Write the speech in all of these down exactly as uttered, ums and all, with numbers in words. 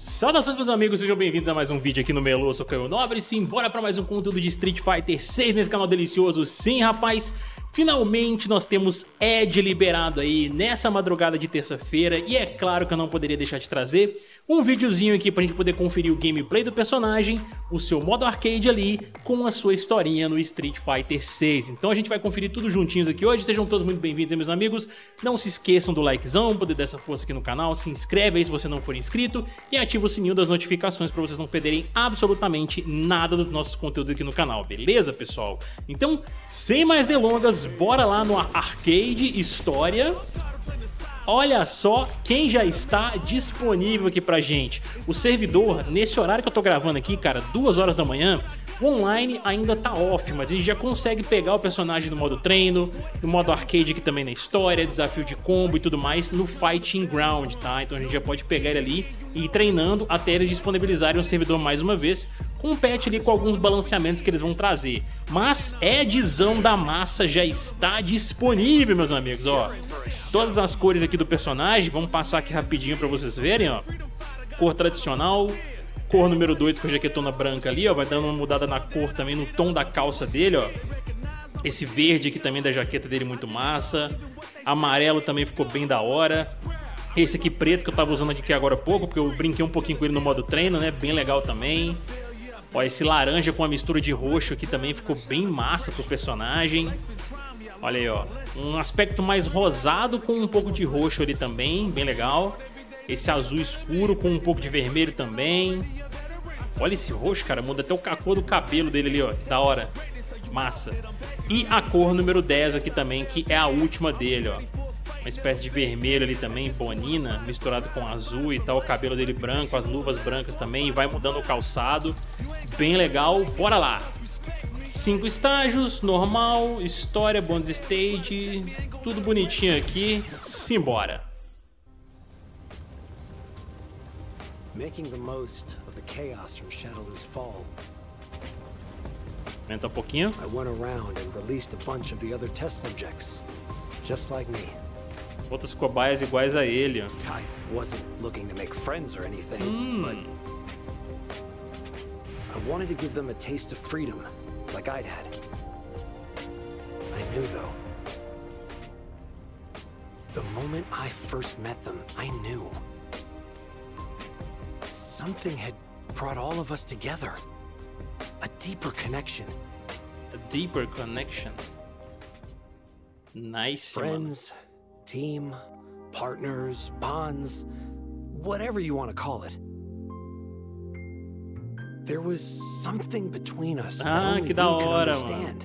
Saudações, meus amigos, sejam bem-vindos a mais um vídeo aqui no Melô. Eu sou o Caio Nobre e sim, bora pra mais um conteúdo de Street Fighter seis nesse canal delicioso. Sim, rapaz, finalmente nós temos Ed liberado aí nessa madrugada de terça-feira. E é claro que eu não poderia deixar de trazer um videozinho aqui pra gente poder conferir o gameplay do personagem, o seu modo arcade ali, com a sua historinha no Street Fighter seis. Então a gente vai conferir tudo juntinhos aqui hoje. Sejam todos muito bem-vindos aí, meus amigos. Não se esqueçam do likezão, poder dar essa força aqui no canal. Se inscreve aí se você não for inscrito e ativa o sininho das notificações para vocês não perderem absolutamente nada dos nossos conteúdos aqui no canal, beleza, pessoal? Então, sem mais delongas, bora lá no Arcade História. Olha só quem já está disponível aqui pra gente. O servidor, nesse horário que eu tô gravando aqui, cara, duas horas da manhã, o online ainda tá off, mas a gente já consegue pegar o personagem no modo treino, no modo arcade aqui também na história, desafio de combo e tudo mais, no Fighting Ground, tá? Então a gente já pode pegar ele ali e ir treinando até eles disponibilizarem o servidor mais uma vez, com um patch ali com alguns balanceamentos que eles vão trazer. Mas Edzão da massa já está disponível, meus amigos, ó. Todas as cores aqui do personagem, vamos passar aqui rapidinho pra vocês verem, ó. Cor tradicional, cor número dois com a jaquetona branca ali, ó. Vai dando uma mudada na cor também, no tom da calça dele, ó. Esse verde aqui também da jaqueta dele muito massa. Amarelo também ficou bem da hora. Esse aqui preto que eu tava usando aqui agora há pouco, porque eu brinquei um pouquinho com ele no modo treino, né? Bem legal também. Ó, esse laranja com a mistura de roxo aqui também ficou bem massa pro personagem. Olha aí, ó. Um aspecto mais rosado com um pouco de roxo ali também, bem legal. Esse azul escuro com um pouco de vermelho também. Olha esse roxo, cara, muda até o cor do cabelo dele ali, ó. Que da hora. Massa. E a cor número dez aqui também, que é a última dele, ó. Uma espécie de vermelho ali também, bonina, misturado com azul e tal, o cabelo dele branco, as luvas brancas também, vai mudando o calçado. Bem legal, bora lá! Cinco estágios, normal, história, bonus stage, tudo bonitinho aqui, simbora! Making the most of the chaos from Shadowloo's fall. Aumenta um pouquinho. I went around and released a bunch of the other test subjects, just like me. Outras cobaias iguais a ele, ó. I wasn't looking to make friends or anything, Mm. but I wanted to give them a taste of freedom, like I'd had. I knew, though. The moment I first met them, I knew. Something had brought all of us together. A deeper connection. A deeper connection. Nice, Friends, mano. team, partners, bonds, whatever you want to call it. There was something between us that Ah, only que we da could hora, understand.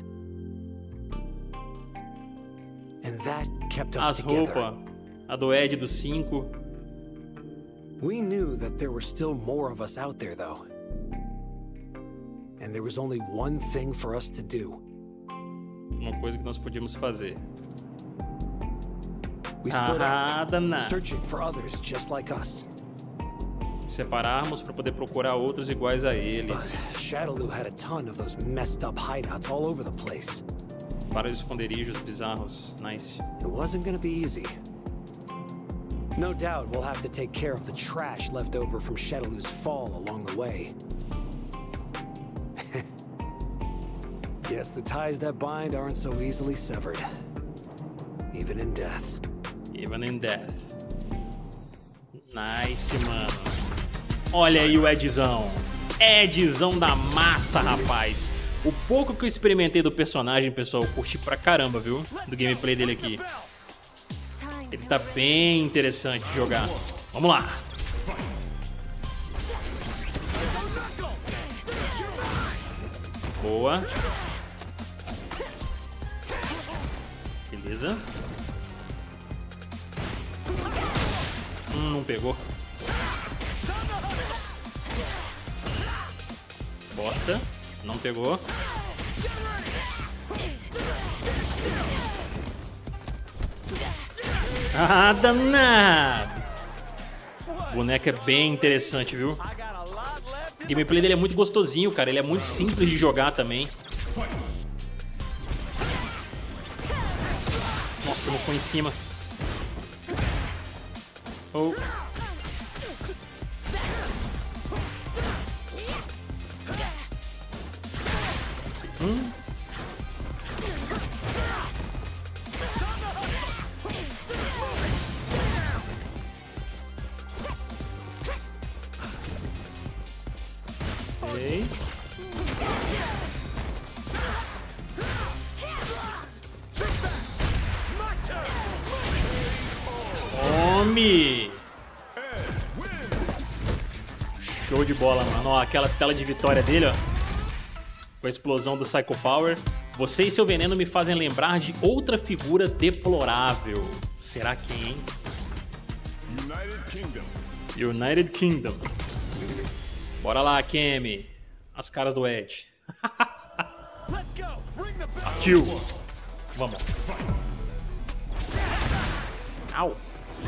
And that kept us As together. roupas, a do Ed do cinco. We knew that there were still more of us out there, though. And there was only one thing for us to do. Uma coisa que nós podíamos fazer. We split Ah, up, danado. searching for others just like us. Separarmos para poder procurar outros iguais a But eles. Shadowloo had a ton of those messed up hideouts all over the place. Para os esconderijos bizarros. Nice. It wasn't gonna be easy. No doubt we'll have to take care of the trash left over from Shadowloo's fall along the way. Yes, the ties that bind aren't so easily severed. Even in death. Even in death. Nice, mano. Olha aí o Edzão. Edzão da massa, rapaz. O pouco que eu experimentei do personagem, pessoal, eu curti pra caramba, viu? Do gameplay dele aqui. Ele tá bem interessante de jogar. Vamos lá. Boa. Beleza. Hum, não pegou. Bosta. Não pegou. Ah, danado. O boneco é bem interessante, viu? O gameplay dele é muito gostosinho, cara. Ele é muito simples de jogar também. Nossa, não foi em cima. Oh. Hum. Ok. Tome! Show de bola, mano. Ó, aquela tela de vitória dele, ó. Com a explosão do Psycho Power. Você e seu veneno me fazem lembrar de outra figura deplorável. Será quem, hein? United Kingdom. United Kingdom. Bora lá, Kemi. As caras do Ed. Partiu. Vamos. Au.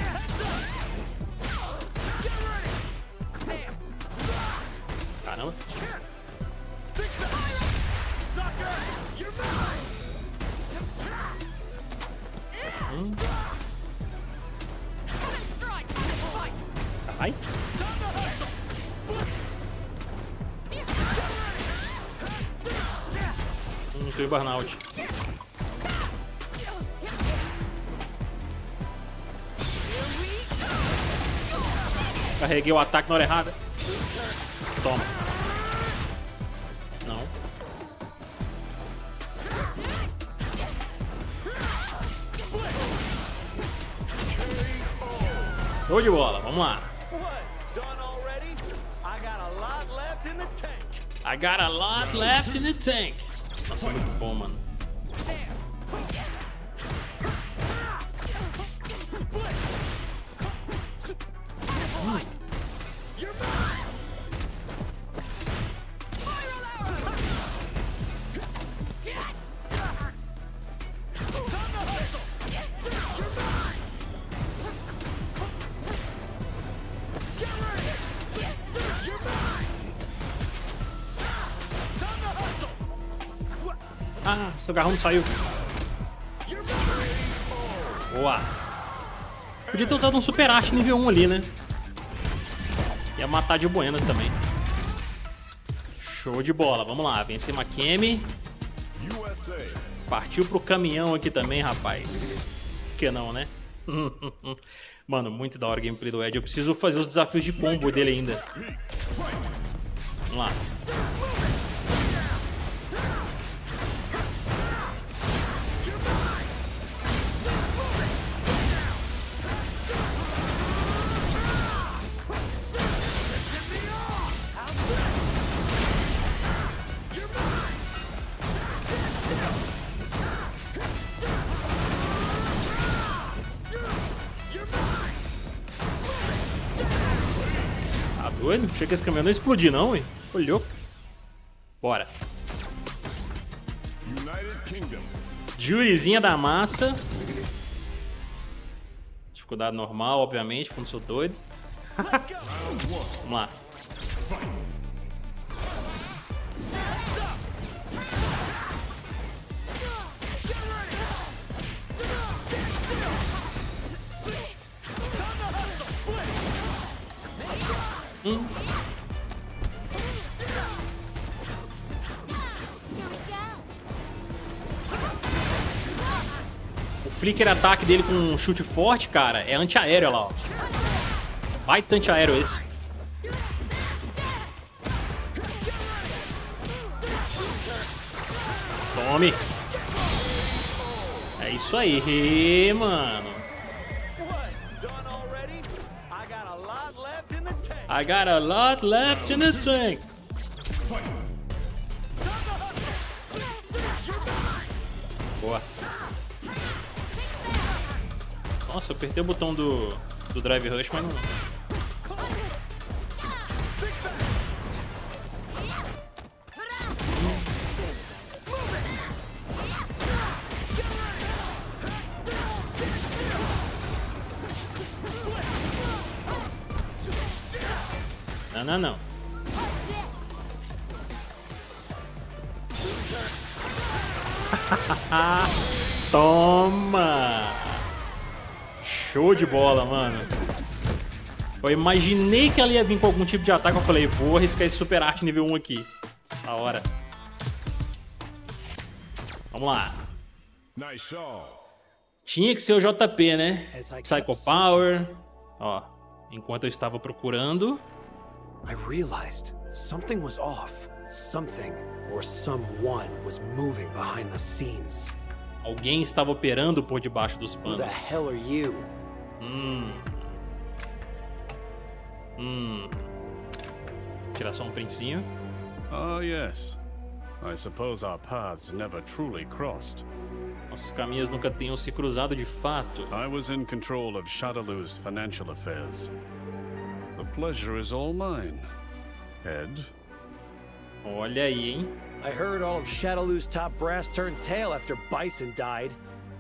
Caramba. Hum. Ai. Hum, tem burnout. Carreguei o ataque na hora errada. Toma. Não. Show de bola, vamos lá. I got a lot left in the tank. Nossa, muito bom, mano. Hum. Ah, seu garrão não saiu. Boa. Podia ter usado um Super Arte nível um ali, né? Ia matar de buenas também. Show de bola. Vamos lá. Vencer Makemi. Partiu pro caminhão aqui também, rapaz. Por que não, né? Mano, muito da hora o gameplay do Ed. Eu preciso fazer os desafios de combo dele ainda. Vamos lá. Doido? Chega esse caminhão não explodir não, hein? Olhou. Bora. Juizinha da massa. Dificuldade normal, obviamente, quando sou doido. Vamos lá. Hum. O flicker ataque dele com um chute forte, cara, é antiaéreo lá, ó. Baita antiaéreo esse. Tome. É isso aí, mano. I got a lot left in the tank. Boa. Nossa, eu apertei o botão do, do Drive Rush, mas não... Não, não, não. Toma! Show de bola, mano. Eu imaginei que ela ia vir com algum tipo de ataque. Eu falei, vou arriscar esse Super Arte nível um aqui. Da hora. Vamos lá. Nice shot. Tinha que ser o J P, né? Psycho Power. Ó, enquanto eu estava procurando... I realized something was off. Something or someone was moving behind the scenes. Alguém estava operando por debaixo dos Who the panos. hell are you? Hum. Hum. Tirar só um printzinho. Ah, yes. I suppose our paths never truly crossed. Nossos caminhos nunca tenham se cruzado de fato. I was in control of Shadaloo's financial affairs. The pleasure is all mine, Ed. Olha aí, hein? I heard all of Shadaloo's top brass turned tail after Bison died.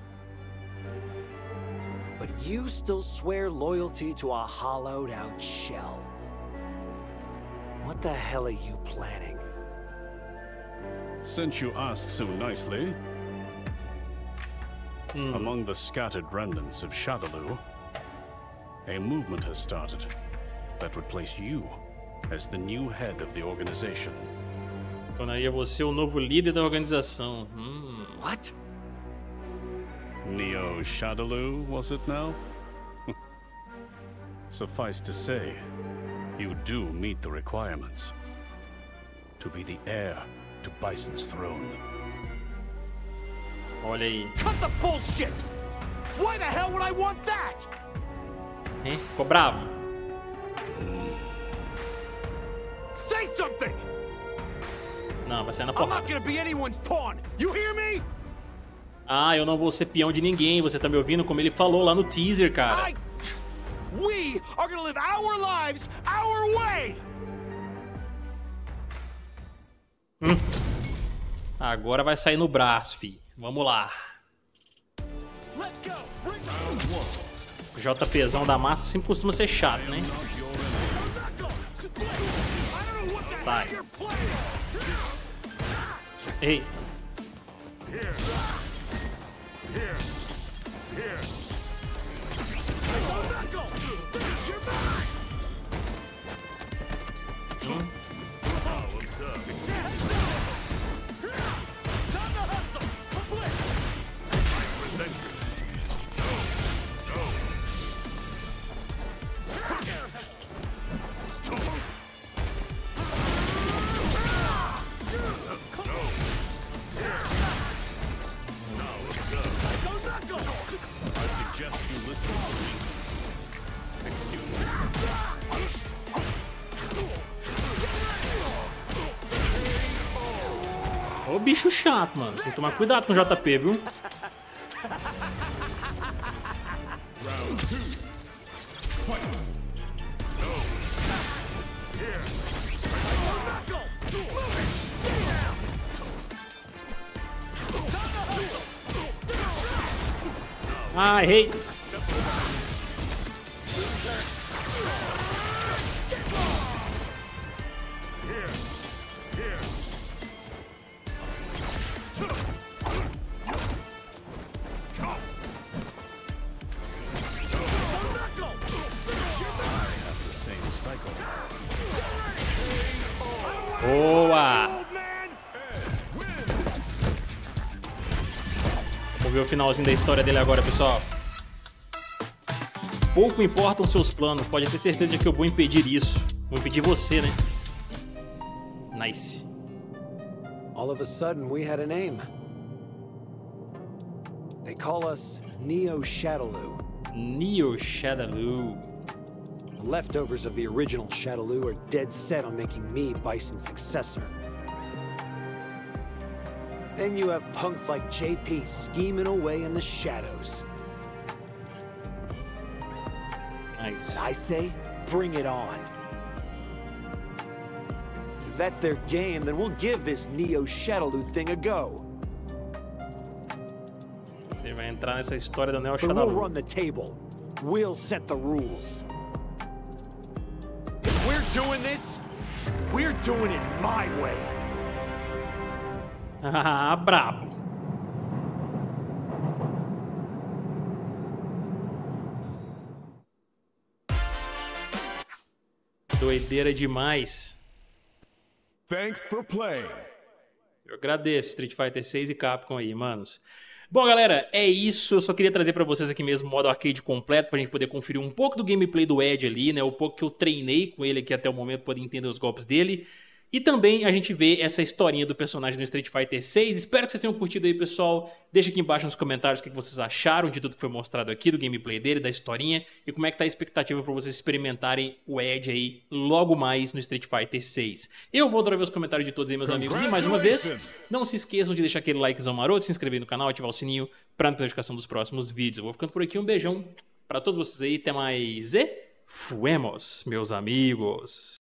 But you still swear loyalty to a hollowed out shell. What the hell are you planning? Since you asked so nicely, Hmm. among the scattered remnants of Shadaloo, a movement has started that would place you as the new head of the organization. Tornaria você o novo líder da organização. Hum. What? Neo Shadaloo, was it now? Suffice to say, you do meet the requirements to be the heir to Bison's throne. Olha aí. Cut the bullshit! Why the hell would I want that? Hein? Ficou bravo? Say something! Não, vai sair na I'm porrada. not gonna be anyone's pawn. You hear me? Ah, eu não vou ser peão de ninguém. Você tá me ouvindo? Como ele falou lá no teaser, cara. I... We are gonna live our lives our way! Agora vai sair no braço, fi. Vamos lá. Let's go! Bring O JPzão da massa sempre costuma ser chato, né? Sai. Ei. Hum. Ô bicho chato, mano. Tem que tomar cuidado com o J P, viu? Ah, errei. Boa! Vamos ver o finalzinho da história dele agora, pessoal. Pouco importam seus planos, pode ter certeza de que eu vou impedir isso. Vou impedir você, né? Nice. All of a sudden, we had a name. They call us Neo Shadaloo. Neo Shadaloo. The leftovers of the original Shadaloo are dead set on making me Bison's successor. Then you have punks like J P scheming away in the shadows. Nice. I say, bring it on. If that's their game, then we'll give this Neo Shadaloo thing a go. Ele vai entrar nessa história do Neo But we'll Shadaloo. run the table. We'll set the rules. If we're doing this, we're doing it my way. Ah, brabo. Doideira demais. Thanks for playing. Eu agradeço Street Fighter seis e Capcom aí, manos. Bom, galera, é isso. Eu só queria trazer pra vocês aqui mesmo o modo arcade completo pra gente poder conferir um pouco do gameplay do Ed ali, né? O pouco que eu treinei com ele aqui até o momento, poder entender os golpes dele. E também a gente vê essa historinha do personagem do Street Fighter seis. Espero que vocês tenham curtido aí, pessoal. Deixa aqui embaixo nos comentários o que vocês acharam de tudo que foi mostrado aqui, do gameplay dele, da historinha. E como é que tá a expectativa pra vocês experimentarem o Ed aí logo mais no Street Fighter seis. Eu vou adorar ver os comentários de todos aí, meus amigos. E mais uma vez, não se esqueçam de deixar aquele likezão maroto, se inscrever no canal, ativar o sininho pra não ter notificação dos próximos vídeos. Eu vou ficando por aqui, um beijão pra todos vocês aí. Até mais e fuemos, meus amigos.